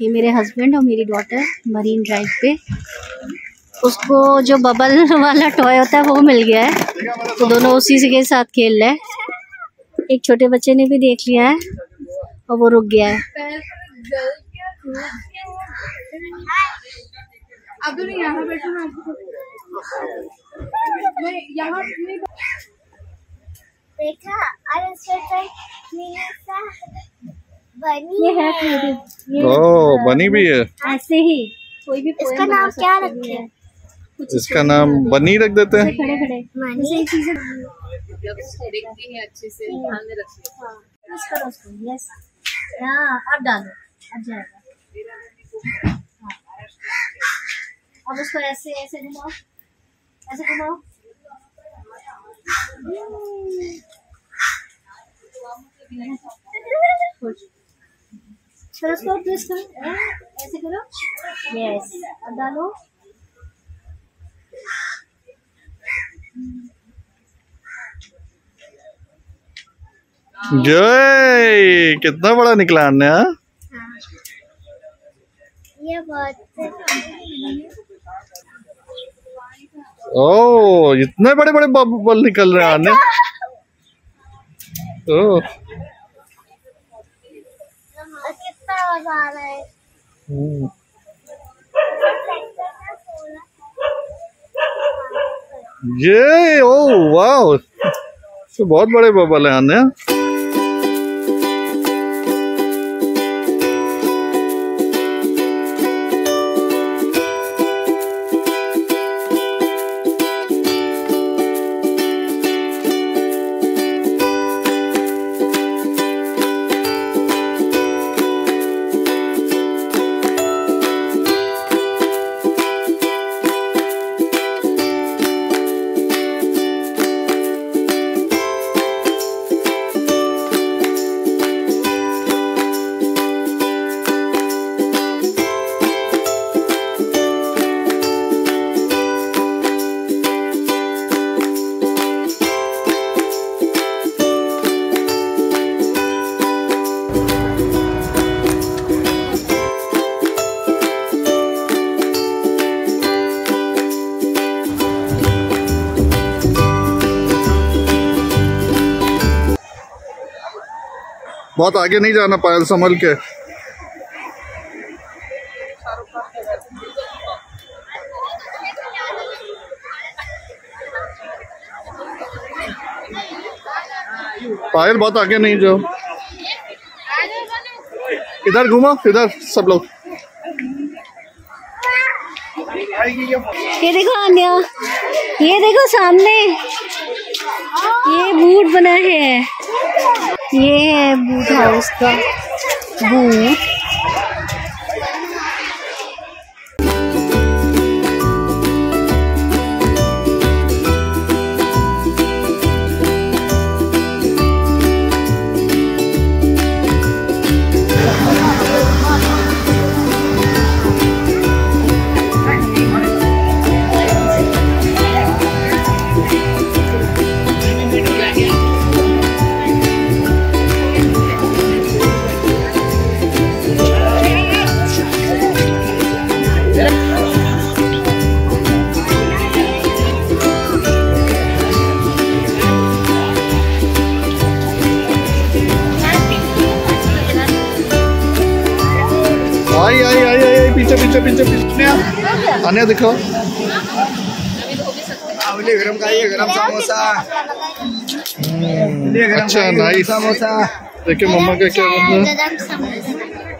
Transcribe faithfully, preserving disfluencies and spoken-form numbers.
ये मेरे हस्बैंड और मेरी डॉटर मरीन ड्राइव पे। उसको जो बबल वाला टॉय होता है वो मिल गया है, तो दोनों उसी के साथ खेल रहे हैं। एक छोटे बच्चे ने भी देख लिया है और वो रुक गया है। अब यहाँ बैठो ना, यहाँ देखा बनी ये है ये ओ बनी भी है ऐसे ही। कोई भी इसका नाम क्या रखते हैं? इसका नाम बनी रख देते हैं। खड़े खड़े मनी चीजें देखती है अच्छे से, ध्यान में रखिए। यस करो उसको, यस हाँ अब डालो, अब जाएगा। हाँ अब उसको ऐसे ऐसे घुमाओ, ऐसे घुमाओ। फिर उसको ट्विस्ट करो, ऐसे करो, यस अब डालो। जय कितना बड़ा निकला अन्य। ये बहुत ओ इतने बड़े बड़े बबल निकल रहे हैं अन्य। ओ कितना मजा आ रहा है। ये ओ वाह, तो बहुत बड़े बबल हैं अन्य। बहुत आगे नहीं जाना, पायल संभल के। पायल बहुत आगे नहीं जाओ, इधर घूमो, इधर सब लोग। ये देखो आन्या, ये देखो सामने ये बूट बना है, ये है बूट हाउस का boot. I I I I पीछे पीछे पीछे पीछे आने दिखाओ। गरम खाइए, गरम समोसा। अच्छा नाइस समोसा। देखिए मम्मा का क्या बनना है।